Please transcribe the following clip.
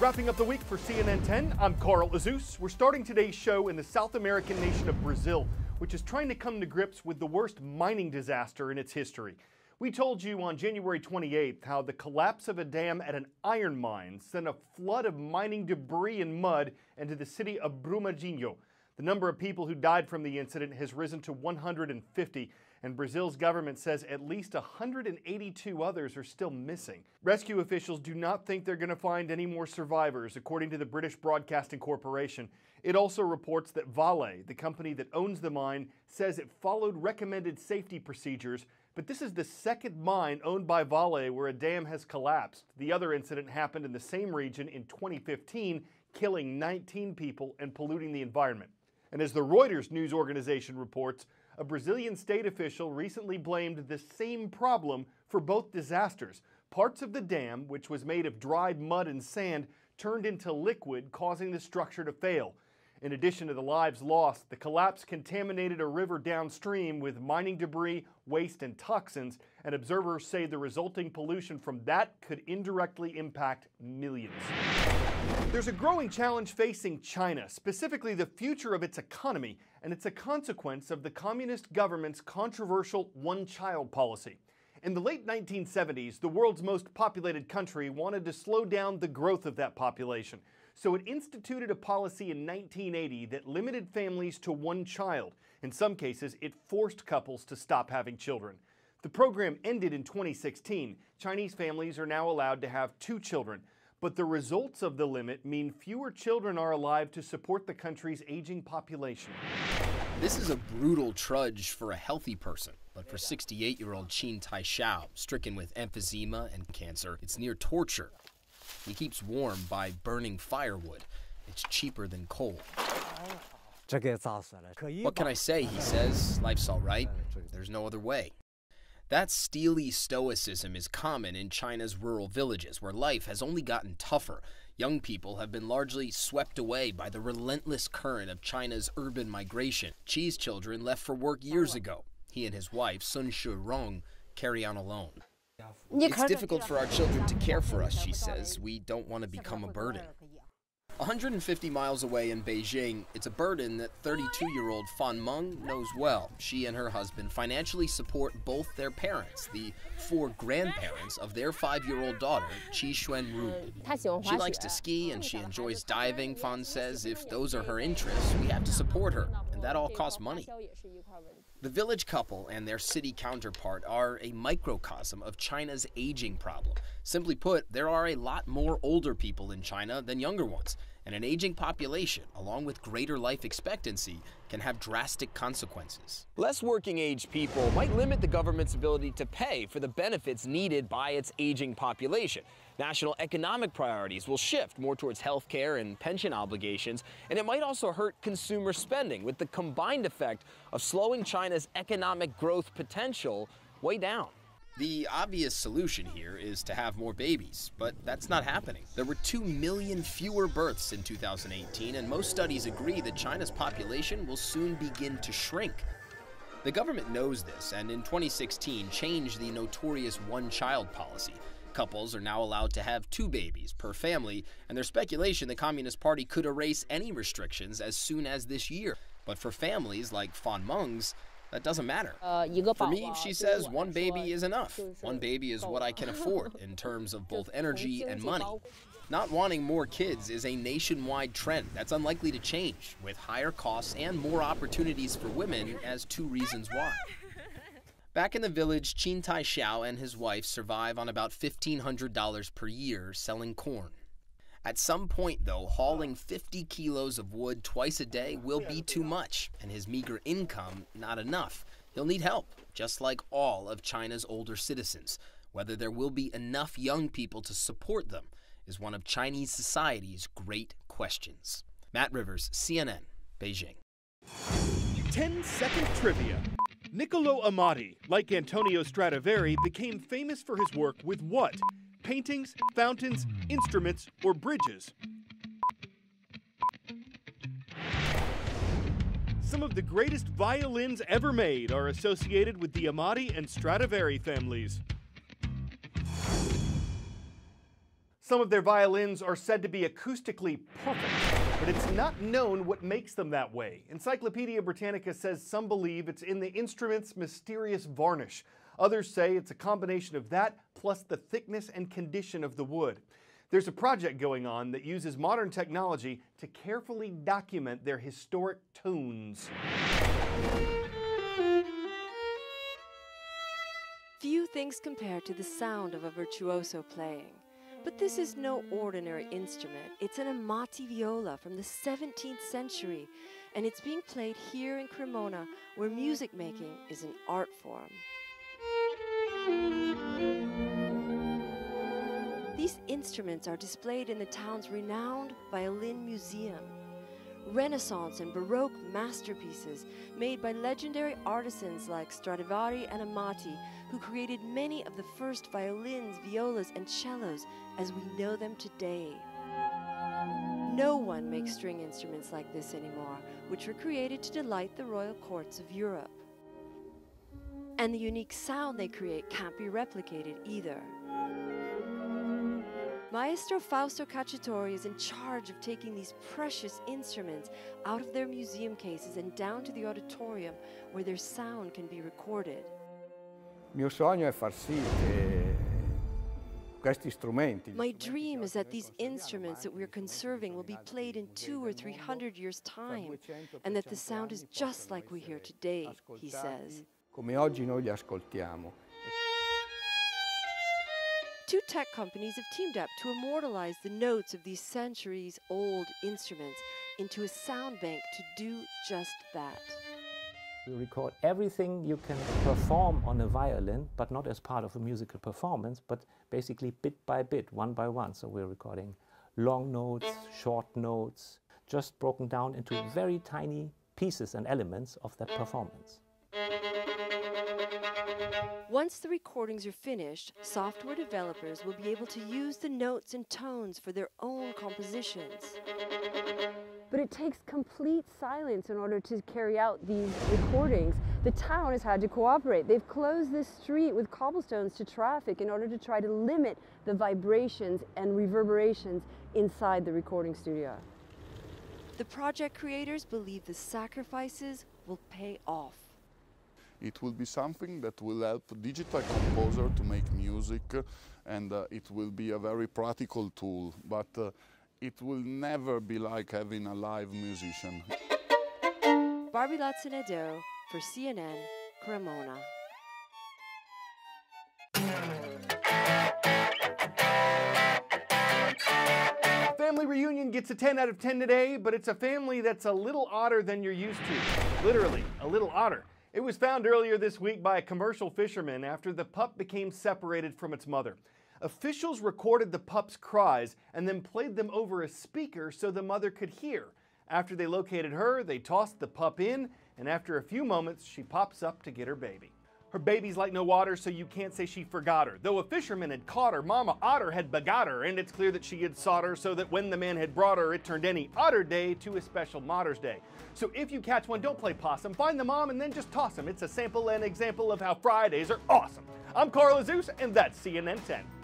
Wrapping up the week for CNN 10, I'm Carl Azus. We're starting today's show in the South American nation of Brazil, which is trying to come to grips with the worst mining disaster in its history. We told you on January 28th how the collapse of a dam at an iron mine sent a flood of mining debris and mud into the city of Brumadinho. The number of people who died from the incident has risen to 150, and Brazil's government says at least 182 others are still missing. Rescue officials do not think they're going to find any more survivors, according to the British Broadcasting Corporation. It also reports that Vale, the company that owns the mine, says it followed recommended safety procedures, but this is the second mine owned by Vale where a dam has collapsed. The other incident happened in the same region in 2015, killing 19 people and polluting the environment. And as the Reuters news organization reports, a Brazilian state official recently blamed the same problem for both disasters. Parts of the dam, which was made of dried mud and sand, turned into liquid, causing the structure to fail. In addition to the lives lost, the collapse contaminated a river downstream with mining debris, waste, and toxins, and observers say the resulting pollution from that could indirectly impact millions. There's a growing challenge facing China, specifically the future of its economy, and it's a consequence of the communist government's controversial one-child policy. In the late 1970s, the world's most populated country wanted to slow down the growth of that population, so it instituted a policy in 1980 that limited families to one child. In some cases, it forced couples to stop having children. The program ended in 2016. Chinese families are now allowed to have 2 children. But the results of the limit mean fewer children are alive to support the country's aging population. This is a brutal trudge for a healthy person, but for 68-year-old Qin Taixiao, stricken with emphysema and cancer, it's near torture. He keeps warm by burning firewood. It's cheaper than coal. What can I say, he says. Life's all right. There's no other way. That steely stoicism is common in China's rural villages, where life has only gotten tougher. Young people have been largely swept away by the relentless current of China's urban migration. Qi's children left for work years ago. He and his wife, Sun Shurong, carry on alone. It's difficult for our children to care for us, she says. We don't want to become a burden. 150 miles away in Beijing, it's a burden that 32-year-old Fan Meng knows well. She and her husband financially support both their parents, the 4 grandparents of their 5-year-old daughter, Qi Xuanru. She likes to ski and she enjoys diving, Fan says. If those are her interests, we have to support her, and that all costs money. The village couple and their city counterpart are a microcosm of China's aging problem. Simply put, there are a lot more older people in China than younger ones, and an aging population, along with greater life expectancy, can have drastic consequences. Less working-age people might limit the government's ability to pay for the benefits needed by its aging population. National economic priorities will shift more towards health care and pension obligations, and it might also hurt consumer spending, with the combined effect of slowing China's economic growth potential way down. The obvious solution here is to have more babies, but that's not happening. There were 2 million fewer births in 2018, and most studies agree that China's population will soon begin to shrink. The government knows this, and in 2016 changed the notorious one-child policy. Couples are now allowed to have 2 babies per family, and there's speculation the Communist Party could erase any restrictions as soon as this year. But for families like Fan Meng's, that doesn't matter. For me, she says, 1 baby is enough. 1 baby is what I can afford in terms of both energy and money. Not wanting more kids is a nationwide trend that's unlikely to change, with higher costs and more opportunities for women as 2 reasons why. Back in the village, Qin Taixiao and his wife survive on about $1,500 per year selling corn. At some point, though, hauling 50 kilos of wood twice a day will be too much, and his meager income not enough. He'll need help, just like all of China's older citizens. Whether there will be enough young people to support them is one of Chinese society's great questions. Matt Rivers, CNN, Beijing. 10-second trivia. Niccolo Amati, like Antonio Stradivari, became famous for his work with what? Paintings, fountains, instruments, or bridges? Some of the greatest violins ever made are associated with the Amati and Stradivari families. Some of their violins are said to be acoustically perfect, but it's not known what makes them that way. Encyclopedia Britannica says some believe it's in the instrument's mysterious varnish. Others say it's a combination of that plus the thickness and condition of the wood. There's a project going on that uses modern technology to carefully document their historic tones. Few things compare to the sound of a virtuoso playing. But this is no ordinary instrument. It's an Amati viola from the 17th century, and it's being played here in Cremona, where music making is an art form. These instruments are displayed in the town's renowned violin museum. Renaissance and Baroque masterpieces made by legendary artisans like Stradivari and Amati, who created many of the first violins, violas, and cellos as we know them today. No one makes string instruments like this anymore, which were created to delight the royal courts of Europe. And the unique sound they create can't be replicated either. Maestro Fausto Cacciatore is in charge of taking these precious instruments out of their museum cases and down to the auditorium where their sound can be recorded. Mio sogno è far sì che questi strumenti. My dream is that these instruments that we're conserving will be played in 200 or 300 years' time, and that the sound is just like we hear today, he says. Come oggi noi li ascoltiamo. Two tech companies have teamed up to immortalize the notes of these centuries-old instruments into a sound bank to do just that. We record everything you can perform on a violin, but not as part of a musical performance, but basically bit by bit, one by one. So we're recording long notes, short notes, just broken down into very tiny pieces and elements of that performance. Once the recordings are finished, software developers will be able to use the notes and tones for their own compositions. But it takes complete silence in order to carry out these recordings. The town has had to cooperate. They've closed this street with cobblestones to traffic in order to try to limit the vibrations and reverberations inside the recording studio. The project creators believe the sacrifices will pay off. It will be something that will help digital composer to make music, and it will be a very practical tool, but it will never be like having a live musician. Barbie Latzenedero for CNN, Cremona. Family reunion gets a 10 out of 10 today, but it's a family that's a little odder than you're used to. Literally, a little odder. It was found earlier this week by a commercial fisherman after the pup became separated from its mother. Officials recorded the pup's cries and then played them over a speaker so the mother could hear. After they located her, they tossed the pup in, and after a few moments, she pops up to get her baby. Her baby's like no water, so you can't say she forgot her. Though a fisherman had caught her, Mama Otter had begot her, and it's clear that she had sought her so that when the man had brought her, it turned any otter day to a special Mother's Day. So if you catch one, don't play possum. Find the mom and then just toss him. It's a sample and example of how Fridays are awesome. I'm Carl Azuz, and that's CNN 10.